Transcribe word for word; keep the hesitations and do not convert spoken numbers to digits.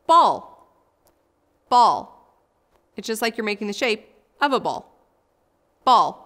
Ball. Ball. It's just like you're making the shape of a ball. Ball.